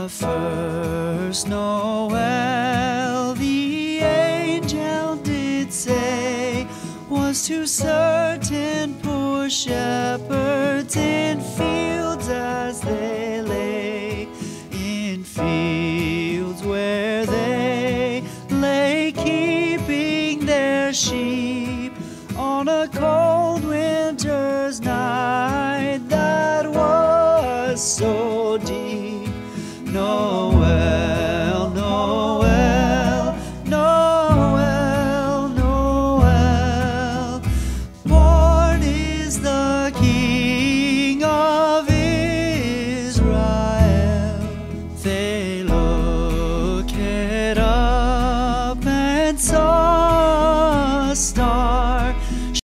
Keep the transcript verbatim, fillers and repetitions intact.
The first Noel, the angel did say, was to certain poor shepherds in fields as they lay, in fields where they lay keeping their sheep on a cold winter's night that was so deep. Noel, Noel, Noel, Noel, born is the King of Israel. They looked up and saw a star